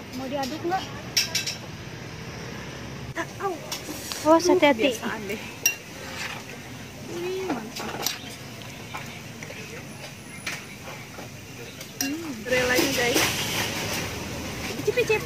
Mau diaduk nggak? Awas hati-hati. Biasaan deh. Wih, mantap. Relanya guys. Icip-icip.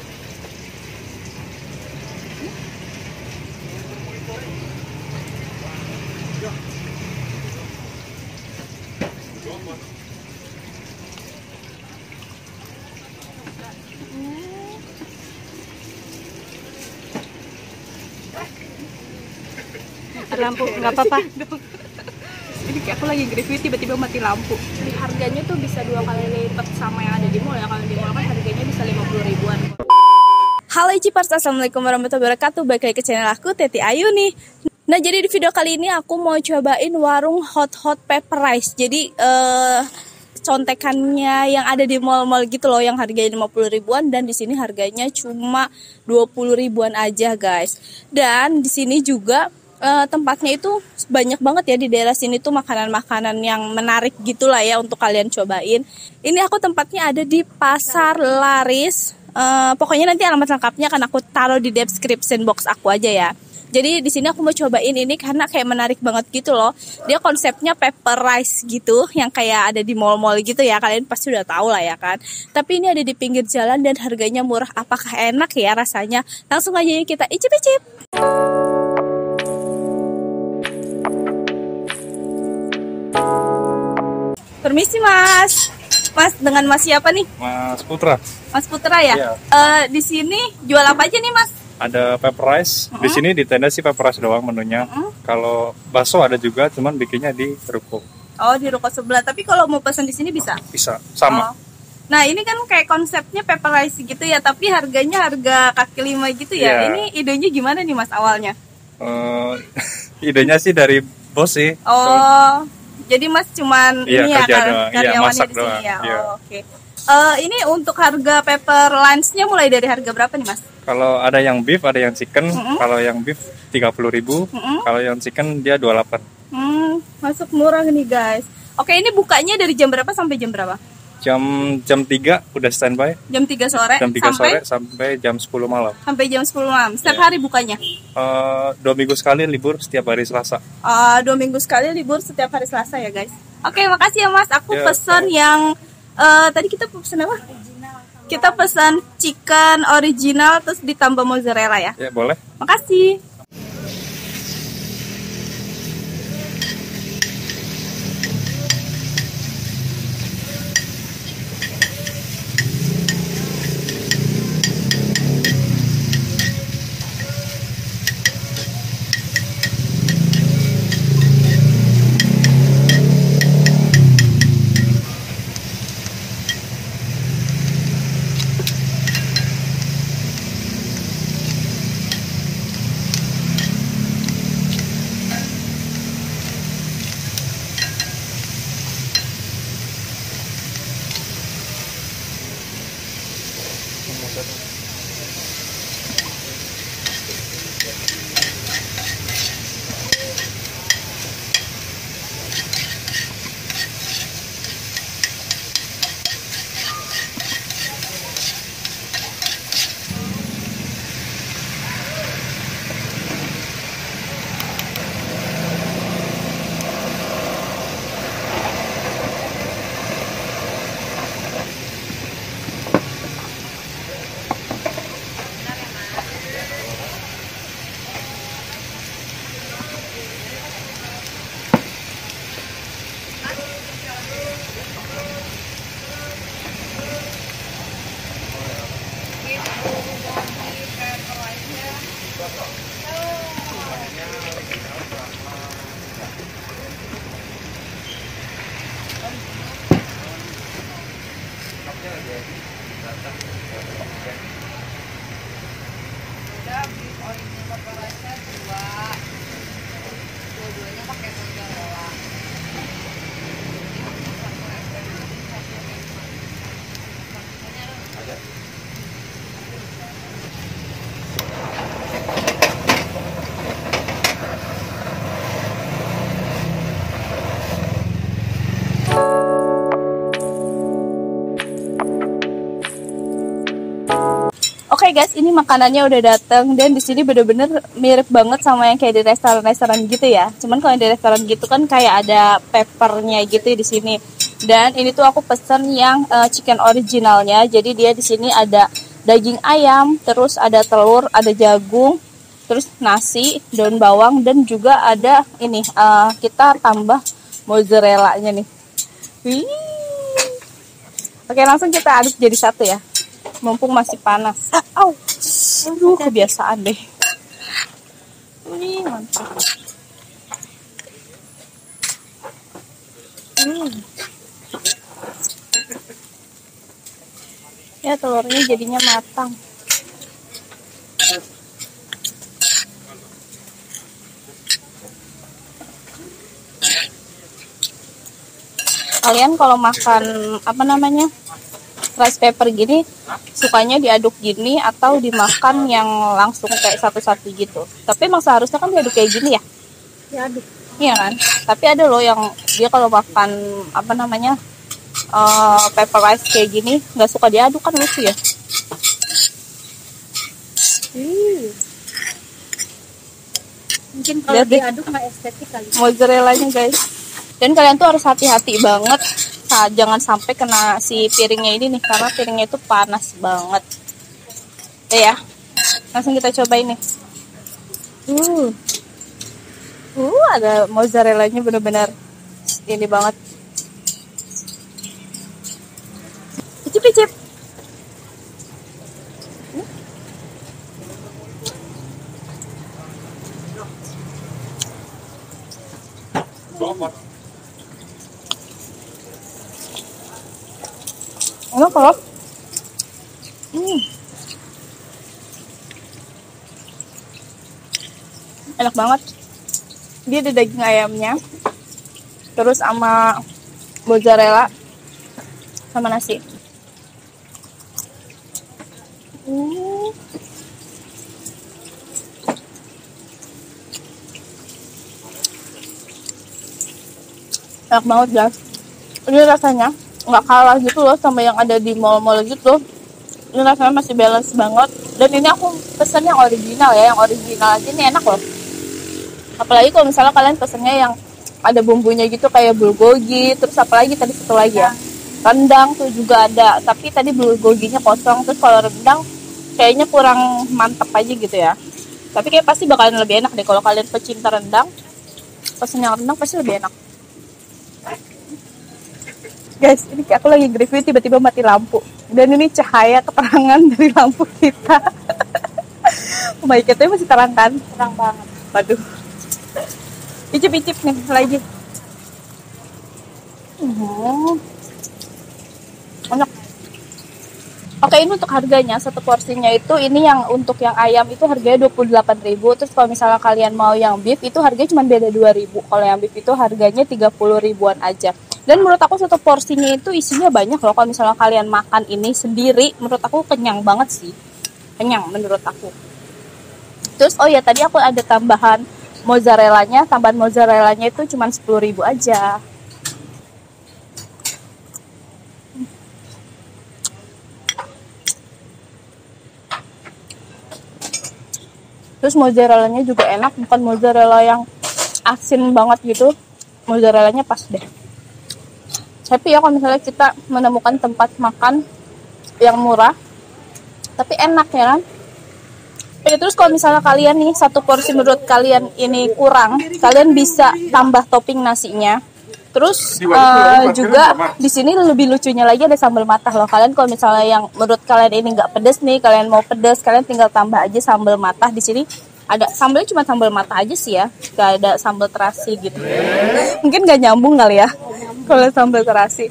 Lampu nggak apa-apa. Ini kayak aku lagi nge-review tiba-tiba mati lampu. Harganya tuh bisa 2 kali lipat sama yang ada di mall ya. Kalau di mall kan harganya bisa 50 ribuan. Halo Icipers, assalamualaikum warahmatullahi wabarakatuh. Balik lagi ke channel aku, Teti Ayu nih. Nah, jadi di video kali ini aku mau cobain warung hot pepper rice. Jadi contekannya yang ada di mall-mall gitu loh, yang harganya 50 ribuan, dan di sini harganya cuma 20 ribuan aja guys. Dan di sini juga tempatnya itu banyak banget ya, di daerah sini tuh makanan-makanan yang menarik gitulah ya untuk kalian cobain. Ini aku tempatnya ada di Pasar Laris. Pokoknya nanti alamat lengkapnya akan aku taruh di description box aku aja ya. Jadi di sini aku mau cobain ini karena kayak menarik banget gitu loh. Dia konsepnya pepper rice gitu, yang kayak ada di mall-mall gitu ya. Kalian pasti udah tahu lah ya kan. Tapi ini ada di pinggir jalan dan harganya murah. Apakah enak ya rasanya? Langsung aja yuk kita icip-icip. Permisi Mas. Mas, dengan Mas siapa nih? Mas Putra. Mas Putra ya? Iya. Di sini jual apa aja nih Mas? Ada pepper rice. Di sini di tenda sih pepper rice doang menunya. Kalau bakso ada juga, cuman bikinnya di ruko. Oh, di ruko sebelah. Tapi kalau mau pesan di sini bisa? Bisa, sama. Oh. Nah, ini kan kayak konsepnya pepper rice gitu ya, tapi harganya harga kaki lima gitu ya. Iya. Ini idenya gimana nih Mas awalnya? Idenya sih dari bos sih. Oh, jadi Mas cuman Iya, ini ya kerja doang. Iya, karyawannya masak di sini doang. ya. Iya. Oh, oke. Ini untuk harga pepper lunch-nya mulai dari harga berapa nih Mas? Kalau ada yang beef, ada yang chicken. Kalau yang beef 30.000. Kalau yang chicken dia 28. Masuk murah nih guys. Oke, ini bukanya dari jam berapa sampai jam berapa? Jam 3 udah standby. Jam 3 sore Jam 3 sore sampai jam 10 malam. sampai jam 10 malam. Setiap Iya. hari bukanya? 2 minggu sekali libur setiap hari Selasa. 2 minggu sekali libur setiap hari Selasa ya guys. Oke, makasih ya Mas. Aku Ya, pesan yang tadi kita pesan apa? Kita pesan chicken original terus ditambah mozzarella ya. Ya, boleh. Makasih. Udah beli original pepper rice-nya 2. Dua-duanya pakai mozzarella. Oke guys, ini makanannya udah datang dan di sini bener-bener mirip banget sama yang kayak di restoran-restoran gitu ya. Cuman kalau di restoran gitu kan kayak ada peppernya gitu di sini. Dan ini tuh aku pesen yang chicken originalnya. Jadi dia di sini ada daging ayam, terus ada telur, ada jagung, terus nasi, daun bawang, dan juga ada ini kita tambah mozzarella-nya nih. Wih. Oke, langsung kita aduk jadi satu ya. Mumpung masih panas. Aduh, kebiasaan deh. Ini mantap. Ya, telurnya jadinya matang. Kalian kalau makan apa namanya? Rice paper gini sukanya diaduk gini atau dimakan yang langsung kayak satu-satu gitu. Tapi emang seharusnya kan diaduk kayak gini ya? Diaduk. Iya kan? Tapi ada loh yang dia kalau makan apa namanya paper rice kayak gini nggak suka diaduk, kan lucu ya. Mungkin kalau Lihat deh. diaduk nggak estetik kali. Mozzarella-nya guys. Dan kalian tuh harus hati-hati banget jangan sampai kena si piringnya ini nih, karena piringnya itu panas banget. Ya, langsung kita cobain nih. Ada mozzarella-nya bener-bener ini banget. Icip-icip. Enak kalau enak banget. Dia ada daging ayamnya, terus sama mozzarella, sama nasi. Enak banget guys. Ini rasanya nggak kalah gitu loh sama yang ada di mall-mall gitu. Ini rasanya masih balance banget. Dan ini aku pesen yang original ya, yang original aja ini enak loh. Apalagi kalau misalnya kalian pesennya yang ada bumbunya gitu kayak bulgogi, terus apalagi tadi satu lagi ya, rendang tuh juga ada. Tapi tadi bulgoginya kosong, terus kalau rendang kayaknya kurang mantep aja gitu ya. Tapi kayak pasti bakalan lebih enak deh kalau kalian pecinta rendang. Pesen yang rendang pasti lebih enak. Guys, ini aku lagi review tiba-tiba mati lampu. Dan ini cahaya keterangan dari lampu kita. Oh my god, masih terang kan? Terang banget. Waduh. Icip-icip nih lagi. Enak. Oke, ini untuk harganya satu porsinya itu ini yang untuk yang ayam itu harganya 28.000. Terus kalau misalnya kalian mau yang beef itu harganya cuma beda 2.000. Kalau yang beef itu harganya 30 ribuan aja. Dan menurut aku satu porsinya itu isinya banyak loh. Kalau misalnya kalian makan ini sendiri, menurut aku kenyang banget sih. Kenyang menurut aku. Terus oh ya tadi aku ada tambahan mozzarella-nya. Tambahan mozzarella-nya itu cuma 10.000 aja. Terus mozzarella-nya juga enak, bukan mozzarella yang asin banget gitu. Mozzarella-nya pas deh. Tapi ya kalau misalnya kita menemukan tempat makan yang murah tapi enak ya kan. Terus kalau misalnya kalian nih satu porsi menurut kalian ini kurang, kalian bisa tambah topping nasinya. Terus juga di sini lebih lucunya lagi ada sambal matah loh. Kalian kalau misalnya yang menurut kalian ini nggak pedas nih, kalian mau pedas, kalian tinggal tambah aja sambal matah. Di sini ada sambalnya cuma sambal matah aja sih ya, nggak ada sambal terasi gitu. Mungkin nggak nyambung kali ya kalau sambal terasi.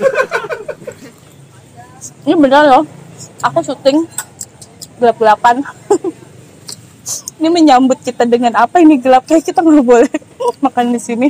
Ini bener loh, aku syuting gelap-gelapan. Ini menyambut kita dengan apa ini gelap, kayak kita nggak boleh makan di sini.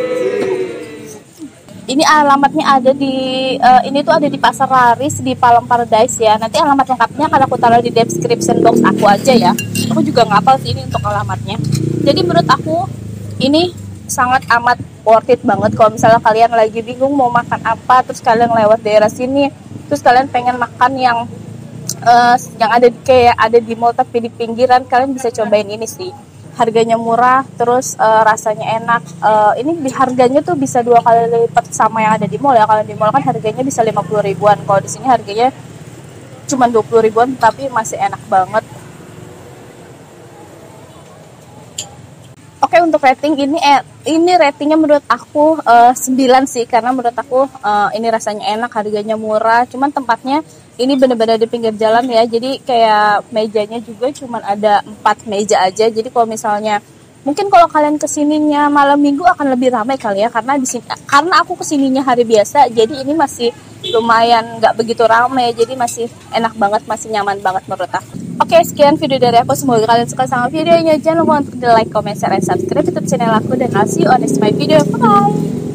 Ini alamatnya ada di ini tuh ada di Pasar Laris di Palem Paradise ya. Nanti alamat lengkapnya akan aku taruh di description box aku aja ya. Aku juga nggak hafal sih ini untuk alamatnya. Jadi menurut aku ini sangat amat worth it banget kalau misalnya kalian lagi bingung mau makan apa, terus kalian lewat daerah sini, terus kalian pengen makan yang yang ada kayak ada di mall tapi di pinggiran, kalian bisa cobain ini sih. Harganya murah, terus rasanya enak. Ini di harganya tuh bisa 2 kali lipat sama yang ada di mall ya. Kalau di mall kan harganya bisa 50 ribuan. Kalau di sini harganya cuma 20 ribuan tapi masih enak banget. Oke, untuk rating ini ratingnya menurut aku 9 sih, karena menurut aku ini rasanya enak, harganya murah. Cuman tempatnya ini bener-bener di pinggir jalan ya, jadi kayak mejanya juga cuman ada 4 meja aja. Jadi kalau misalnya mungkin kalau kalian kesininya malam minggu akan lebih ramai kali ya, karena di sini, karena aku kesininya hari biasa, jadi ini masih lumayan nggak begitu ramai, jadi masih enak banget, masih nyaman banget menurut aku. Oke, sekian video dari aku, semoga kalian suka sama videonya. Jangan lupa untuk di like, comment, share, dan subscribe YouTube channel aku, dan I'll see you on next my video. Bye.